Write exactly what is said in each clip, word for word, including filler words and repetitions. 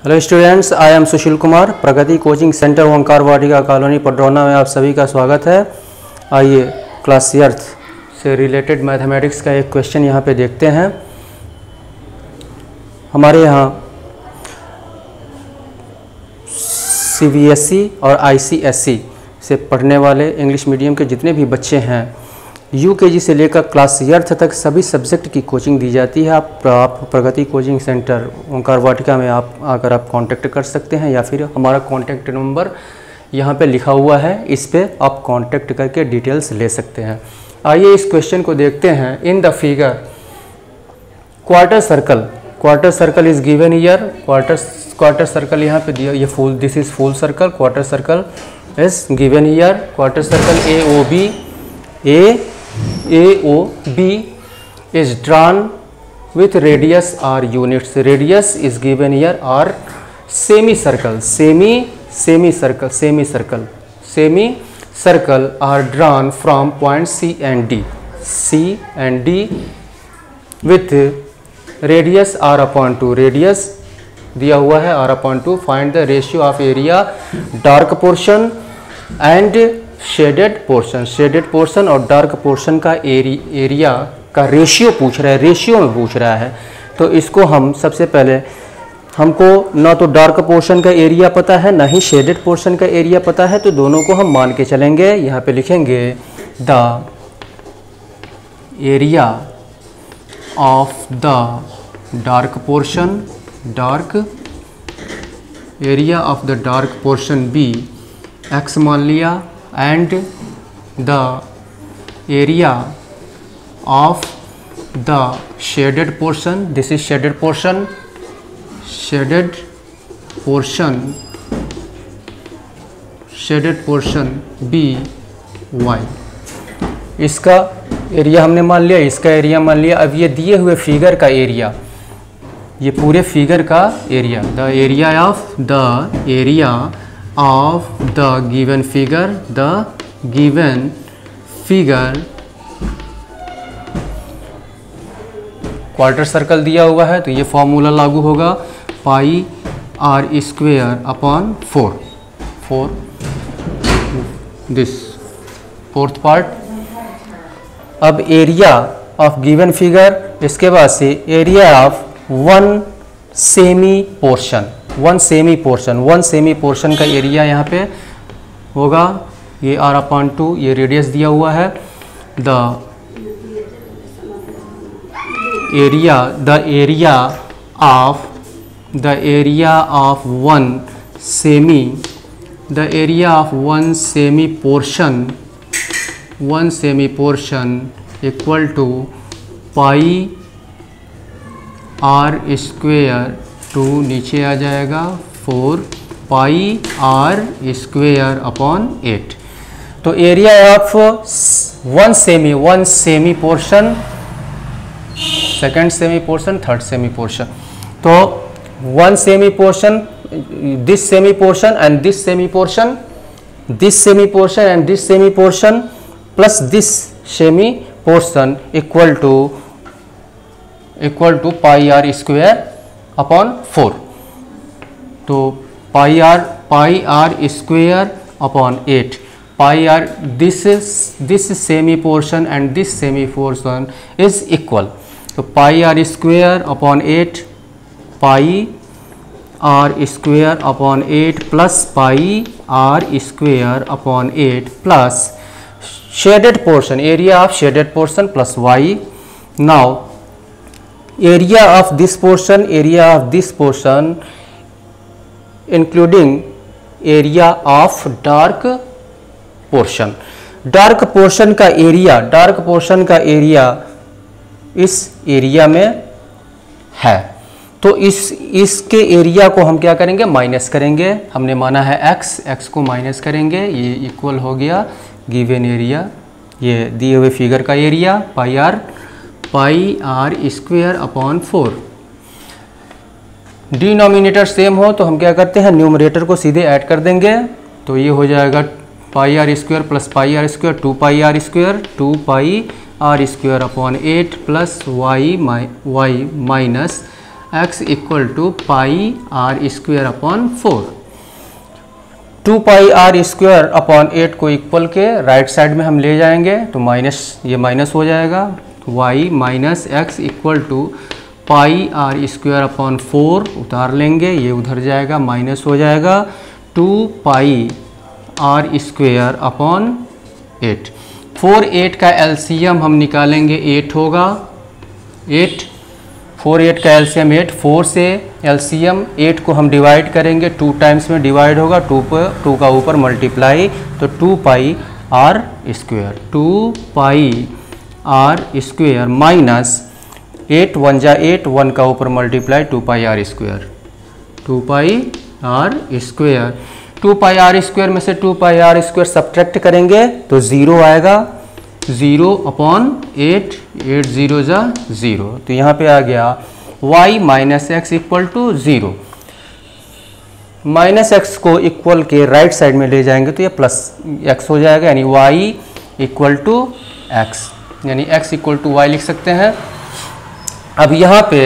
Hello students, I am Sushil Kumar. Pragati coaching centre Omkar Vatika colony Padrauna में आप सभी का स्वागत है। आइए क्लास अर्थ से रिलेटेड मैथमेटिक्स का एक क्वेश्चन यहाँ पे देखते हैं। हमारे यहाँ सी बी एस ई और आई सी एस ई से पढ़ने वाले इंग्लिश मीडियम के जितने भी बच्चे हैं, यू के जी से लेकर क्लास अर्थ तक सभी सब्जेक्ट की कोचिंग दी जाती है। आप, आप प्रगति कोचिंग सेंटर ओंकार वाटिका में आप आकर आप कांटेक्ट कर सकते हैं, या फिर हमारा कांटेक्ट नंबर यहाँ पे लिखा हुआ है, इस पे आप कांटेक्ट करके डिटेल्स ले सकते हैं। आइए इस क्वेश्चन को देखते हैं। In the figure quarter circle, quarter circle is given here. Quarter quarter circle यहाँ पे दिया, ये full, this is full circle. Quarter circle is given here. Quarter circle A O B A A O B is drawn with radius or units. Radius is given here, or semicircle, semi semicircle, semicircle, semicircle are drawn from point C and D, C and D with radius r upon two. Radius दिया हुआ है r upon two. Find the ratio of area, dark portion and shaded portion. Shaded portion और dark portion का area, area का ratio पूछ रहा है, ratio में पूछ रहा है। तो इसको हम सबसे पहले, हमको ना तो डार्क पोर्शन का एरिया पता है, ना ही शेडेड पोर्शन का एरिया पता है, तो दोनों को हम मान के चलेंगे। यहाँ पे लिखेंगे the area of the dark portion, dark area of the dark portion be X मान लिया, and the area of the shaded portion, this is shaded portion, shaded portion, shaded portion b y, इसका area हमने मान लिया, इसका area मान लिया। अब ये दिए हुए फिगर का एरिया, ये पूरे फिगर का area, the area of the area of the given figure, the given figure, quarter circle दिया हुआ है तो ये फॉर्मूला लागू होगा, pi r square upon four, four this fourth part. अब एरिया ऑफ गिवन फिगर, इसके बाद से area of one semi portion, one semi portion, one semi portion का एरिया यहाँ पे होगा, ये आर अपॉन टू, ये रेडियस दिया हुआ है। The area, the area of, the area of one semi, the area of one semi portion, one semi portion equal to pi r square, two नीचे आ जाएगा, four pi r square upon eight. तो area of one semi, one semi portion, second semi portion, third semi portion. तो one semi portion, this semi portion and this semi portion, this semi portion and this semi portion plus this semi portion equal to equal to pi r square upon four. तो pi r, pi r square upon eight, pi r, this this semi portion and this semi portion is equal. तो pi r square upon eight, pi r square upon eight plus pi r square upon eight plus shaded portion, area of shaded portion plus Y. Now area of this portion, area of this portion including area of dark portion, dark portion का area, dark portion का area इस area में है, तो इस इसके area को हम क्या करेंगे, माइनस करेंगे। हमने माना है x, x को माइनस करेंगे, ये इक्वल हो गया गिवन एरिया, ये दिए हुए फिगर का area pi r, pi r square upon four. Denominator same हो तो हम क्या करते हैं, न्यूमरेटर को सीधे ऐड कर देंगे। तो ये हो जाएगा pi r square plus pi r square, two pi r square, two pi r square upon eight plus y y minus x equal to pi r square upon four. Two pi r square upon eight को equal के right side में हम ले जाएंगे तो minus, ये minus हो जाएगा, y minus x equal to pi r square upon four उतार लेंगे, ये उधर जाएगा, माइनस हो जाएगा, two pi r square upon eight. Four eight का एलसीएम हम निकालेंगे, एट होगा, एट, फोर एट का एलसीएम एट, फोर से एलसीएम एट को हम डिवाइड करेंगे, टू टाइम्स में डिवाइड होगा, टू पर टू का ऊपर मल्टीप्लाई, तो two pi r square, two pi r square minus eight one जा एट, वन का ऊपर multiply, two pi r square, two pi r square, two pi r square में से two pi r square subtract करेंगे तो zero आएगा, zero upon eight, eight zero जा zero, तो यहाँ पे आ गया y minus x equal to zero. Minus x को इक्वल के राइट साइड में ले जाएंगे तो ये प्लस एक्स हो जाएगा, यानी y इक्वल टू एक्स, यानी x इक्वल टू वाई लिख सकते हैं। अब यहाँ पे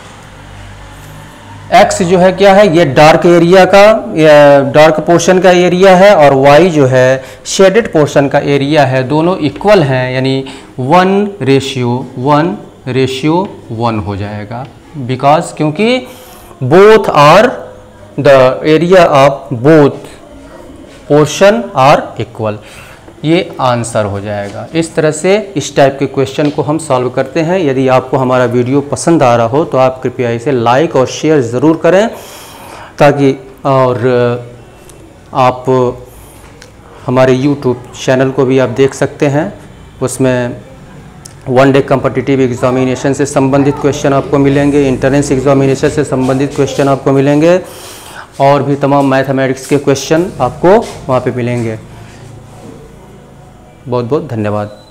x जो है क्या है, ये डार्क एरिया का, डार्क पोर्शन का एरिया है, और y जो है शेडेड पोर्शन का एरिया है, दोनों इक्वल हैं, यानी one ratio one ratio one हो जाएगा, बिकॉज क्योंकि both are the area of both portion are equal, ये आंसर हो जाएगा। इस तरह से इस टाइप के क्वेश्चन को हम सॉल्व करते हैं। यदि आपको हमारा वीडियो पसंद आ रहा हो तो आप कृपया इसे लाइक और शेयर ज़रूर करें, ताकि और आप हमारे यूट्यूब चैनल को भी आप देख सकते हैं, उसमें वन डे कॉम्पिटिटिव एग्जामिनेशन से संबंधित क्वेश्चन आपको मिलेंगे, इंट्रेंस एग्जामिनेशन से संबंधित क्वेश्चन आपको मिलेंगे, और भी तमाम मैथमेटिक्स के क्वेश्चन आपको वहाँ पे मिलेंगे। बहुत बहुत धन्यवाद।